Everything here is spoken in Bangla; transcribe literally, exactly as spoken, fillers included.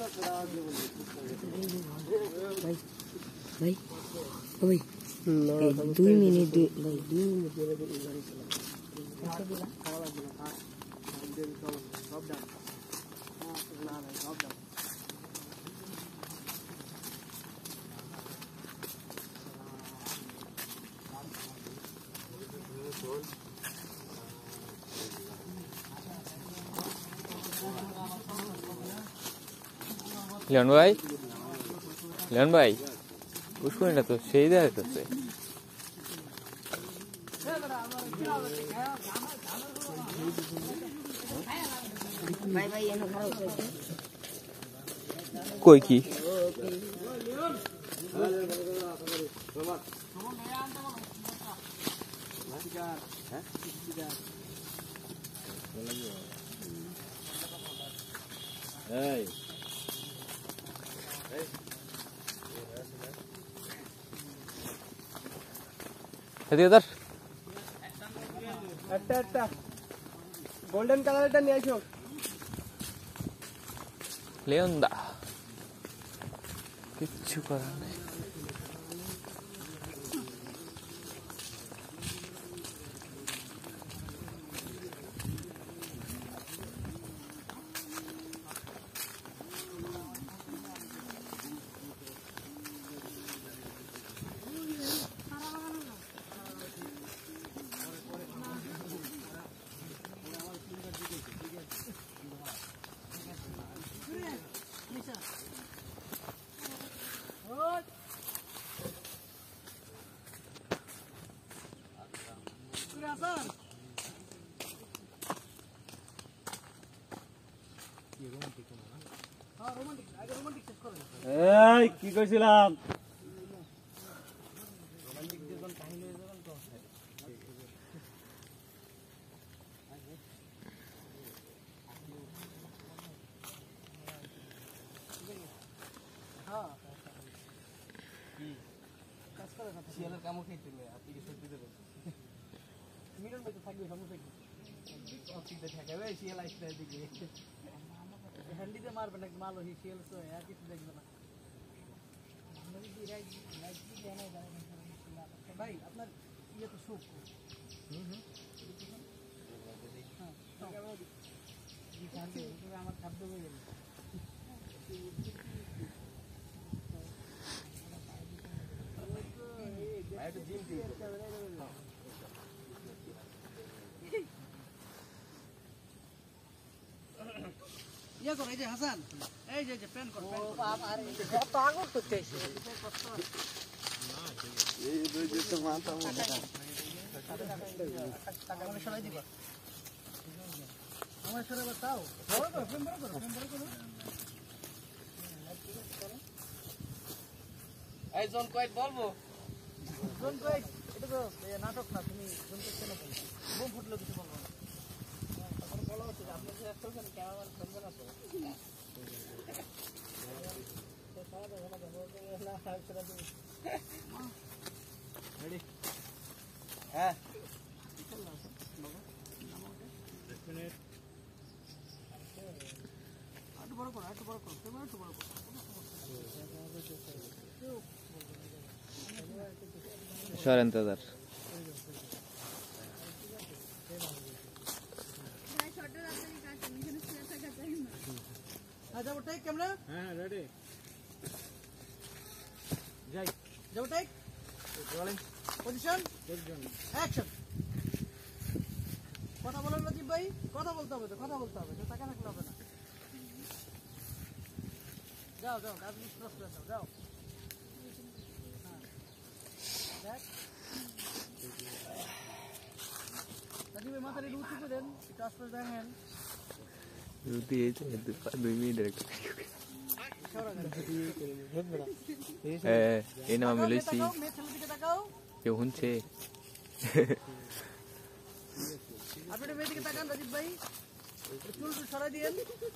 ভাই ভাই ও ভাই দুই মিনিট দুই ভাই দুই মিনিট ধরে ধরে গাড়ি চালা কাছে দিলা খাওয়া লাগবে না আর দিন সব সব দাও না ভাই সব দাও লিওন ভাই লিওন ভাই उसको ना तो सही दे तो से भाई भाई ये ना खा हो कोई की Hey. এদিকে ধর একটা একটা গোল্ডেন কালারটা নিয়ে আসো লিওন দা কিচ্ছু করার নেই এই কি কইছিলাম শিয়ালের কামও খেতে হবে আপনি কি সত্যি দেবেন মিলন ভাই তো থাকবে সমস্যা কি অফিসে ঠেকাবে শিয়াল আসতে দিকে হ্যান্ডিতে মারবে না মাল ওই শিয়াল তো আর কিছু দেখবে না ভাই আপনার ইয়ে তো সুখ হুম হুম আমার খাদ্য হয়ে গেল ইয়া কর এই যে হাসান এই যে প্যান কর ও বাপ আরে কত আগর করতেছে এই দুই যে তো মাথা মোটা টাকা মানে সরাই দিবা আমার সরে বাতাও বড় করো প্যান বড় করো প্যান বড় করো এই জন কয়েক বলবো জন কয়েক এটা তো নাটক না তুমি জন কয়েক কেন বলছো বোম ফুটলো কিছু বলবো না তখন বলা হচ্ছে যে আপনি যে করছেন ক্যামেরাম্যান শুনবেন না তো রেডি হ্যাঁ একটু বড় করো একটু বড় করো ক্যামেরা একটু বড় করো সরেন দাদার যাবো টেক ক্যামেরা হ্যাঁ রেডি যাই যাবো টেক রোলিং পজিশন অ্যাকশন কথা বলেন লজিব ভাই কথা বলতে হবে তো কথা বলতে হবে তো টাকা রাখলে হবে না যাও যাও গাছ ক্রস করে যাও যাও দেখ লজিব ভাই মাথার একটু উঁচু করে দেন ক্রস করে দেখেন যদি এই যে দুই মিনিট একটা হ্যাঁ এই নাম আমি লইছি কেউ শুনছে আপনি মেয়েদিকে তাকান রাজীব ভাই চুল সরাই দিয়েন